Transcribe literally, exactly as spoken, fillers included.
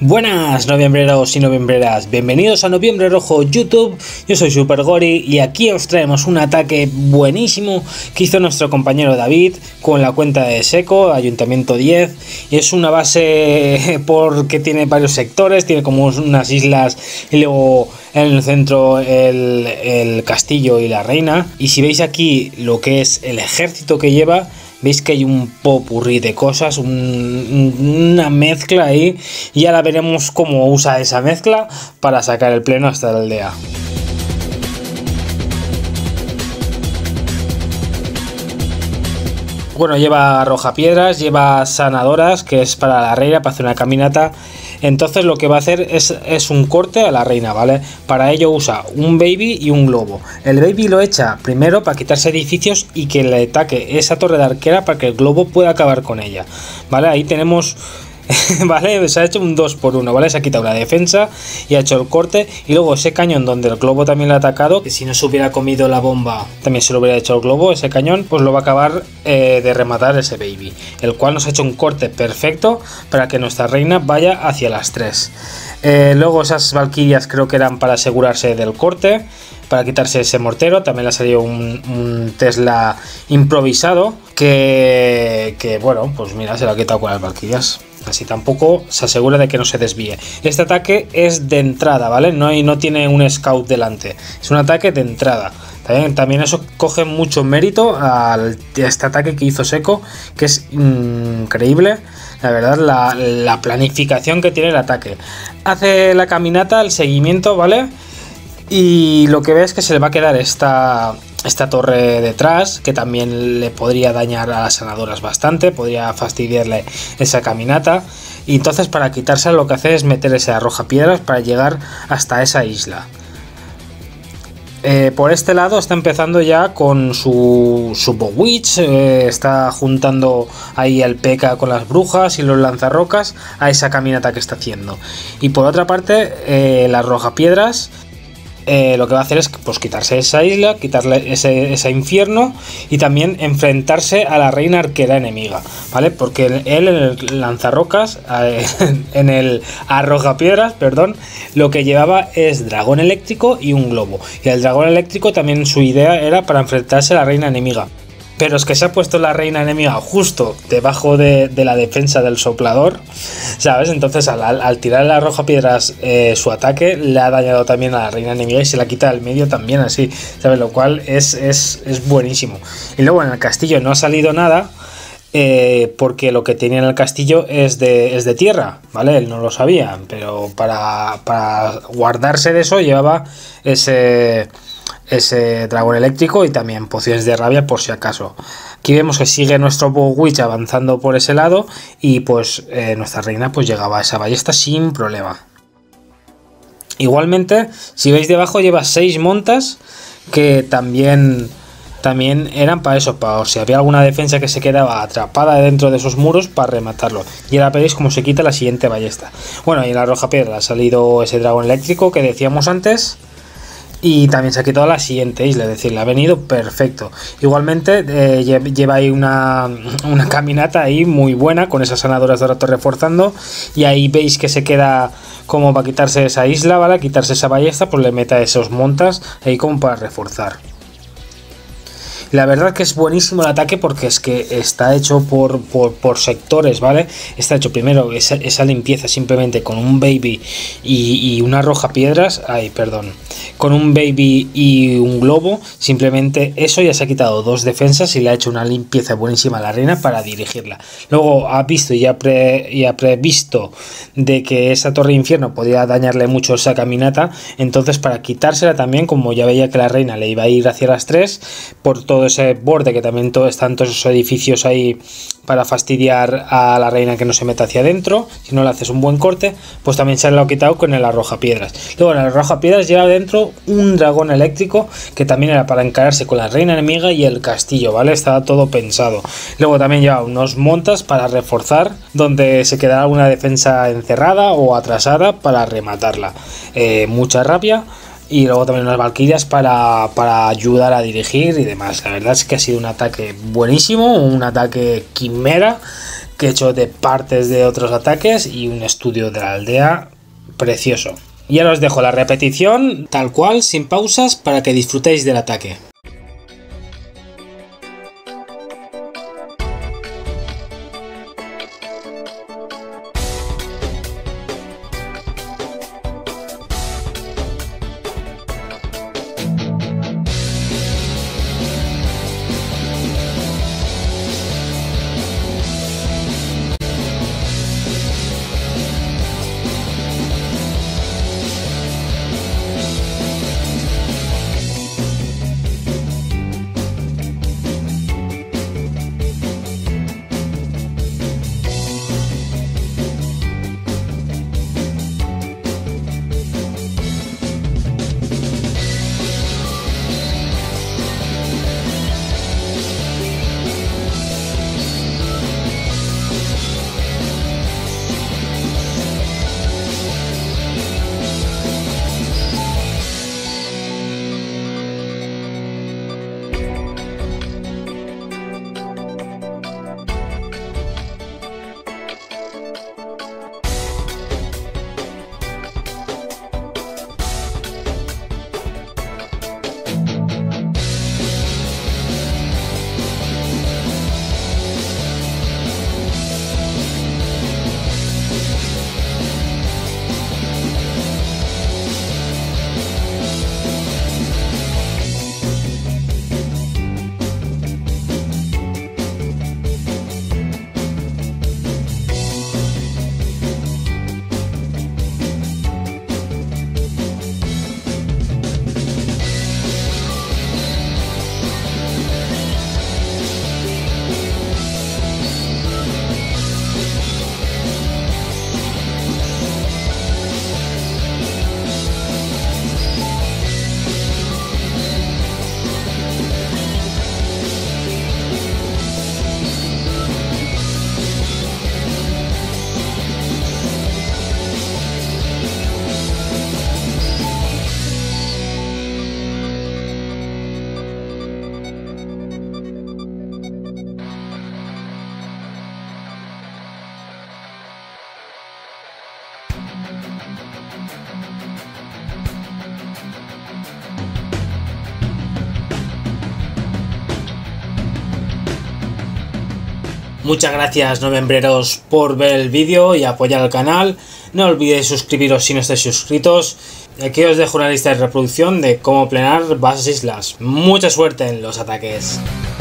Buenas noviembreros y noviembreras, bienvenidos a Noviembre Rojo YouTube. Yo soy Super Gori y aquí os traemos un ataque buenísimo que hizo nuestro compañero David con la cuenta de Seco, Ayuntamiento diez, y es una base porque tiene varios sectores, tiene como unas islas y luego en el centro el, el castillo y la reina. Y si veis aquí lo que es el ejército que lleva, veis que hay un popurrí de cosas, un, una mezcla ahí, y ahora veremos cómo usa esa mezcla para sacar el pleno hasta la aldea. Bueno, lleva arrojapiedras, lleva sanadoras, que es para la reina, para hacer una caminata. Entonces lo que va a hacer es, es un corte a la reina, ¿vale? Para ello usa un baby y un globo. El baby lo echa primero para quitarse edificios y que le ataque esa torre de arquera para que el globo pueda acabar con ella, ¿vale? Ahí tenemos... Vale, se ha hecho un dos por uno, ¿vale? Se ha quitado la defensa y ha hecho el corte. Y luego ese cañón donde el globo también le ha atacado, que si no se hubiera comido la bomba también se lo hubiera hecho el globo, ese cañón, pues lo va a acabar eh, de rematar ese baby, el cual nos ha hecho un corte perfecto para que nuestra reina vaya hacia las tres. eh, Luego esas valquirias creo que eran para asegurarse del corte, para quitarse ese mortero. También le ha salido un, un Tesla improvisado que, que bueno, pues mira, se lo ha quitado con las valquirias. Así tampoco se asegura de que no se desvíe. Este ataque es de entrada, ¿vale? No, hay, no tiene un scout delante. Es un ataque de entrada. También, también eso coge mucho mérito al, a este ataque que hizo Seco, que es increíble. La verdad, la, la planificación que tiene el ataque. Hace la caminata, el seguimiento, ¿vale? Y lo que ve es que se le va a quedar esta... esta torre detrás, que también le podría dañar a las sanadoras bastante, podría fastidiarle esa caminata. Y entonces, para quitarse, lo que hace es meter ese arrojapiedras para llegar hasta esa isla. Eh, por este lado está empezando ya con su, su Bowitch, eh, está juntando ahí el P K con las brujas y los lanzarrocas a esa caminata que está haciendo. Y por otra parte, eh, las arrojapiedras, Eh, lo que va a hacer es pues quitarse esa isla, quitarle ese, ese infierno y también enfrentarse a la reina arquera enemiga, ¿vale? Porque él en el lanzarrocas, eh, en el arrojapiedras, perdón, lo que llevaba es dragón eléctrico y un globo. Y el dragón eléctrico también su idea era para enfrentarse a la reina enemiga. Pero es que se ha puesto la reina enemiga justo debajo de, de la defensa del soplador, ¿sabes? Entonces al, al tirar la arrojapiedras eh, su ataque le ha dañado también a la reina enemiga y se la quita del medio también así, ¿sabes? Lo cual es, es, es buenísimo. Y luego en el castillo no ha salido nada eh, porque lo que tenía en el castillo es de, es de tierra, ¿vale? Él no lo sabía, pero para, para guardarse de eso llevaba ese... ese dragón eléctrico y también pociones de rabia por si acaso. Aquí vemos que sigue nuestro Bowitch avanzando por ese lado y pues eh, nuestra reina pues llegaba a esa ballesta sin problema. Igualmente, si veis debajo lleva seis montas que también también eran para eso, para si había alguna defensa que se quedaba atrapada dentro de esos muros, para rematarlo. Y ahora veréis cómo se quita la siguiente ballesta. Bueno, y en la arrojapiedra ha salido ese dragón eléctrico que decíamos antes. Y también se ha quitado la siguiente isla, es decir, le ha venido perfecto. Igualmente eh, lleva ahí una, una caminata ahí muy buena con esas sanadoras de rato reforzando. Y ahí veis que se queda como para quitarse esa isla, ¿vale? Quitarse esa ballesta, pues le meta esos montas ahí como para reforzar. La verdad que es buenísimo el ataque porque es que está hecho por, por, por sectores, ¿vale? Está hecho primero esa, esa limpieza simplemente con un baby y, y una arrojapiedras, ay, perdón, con un baby y un globo, simplemente eso ya se ha quitado dos defensas y le ha hecho una limpieza buenísima a la reina para dirigirla. Luego ha visto y ha, pre, y ha previsto de que esa torre de infierno podía dañarle mucho esa caminata, entonces para quitársela también, como ya veía que la reina le iba a ir hacia las tres, por todo ese borde que también todo, están todos esos edificios ahí para fastidiar a la reina que no se meta hacia adentro, si no le haces un buen corte, pues también se lo ha quitado con el arrojapiedras. Luego en el arrojapiedras lleva dentro un dragón eléctrico que también era para encararse con la reina enemiga y el castillo, ¿vale? Estaba todo pensado. Luego también lleva unos montas para reforzar donde se quedará alguna defensa encerrada o atrasada para rematarla. Eh, mucha rabia. Y luego también unas valquirias para, para ayudar a dirigir y demás. La verdad es que ha sido un ataque buenísimo, un ataque quimera que he hecho de partes de otros ataques y un estudio de la aldea precioso. Y ahora os dejo la repetición tal cual, sin pausas, para que disfrutéis del ataque. Muchas gracias, novembreros, por ver el vídeo y apoyar al canal. No olvidéis suscribiros si no estáis suscritos. Aquí os dejo una lista de reproducción de cómo planear bases islas. Mucha suerte en los ataques.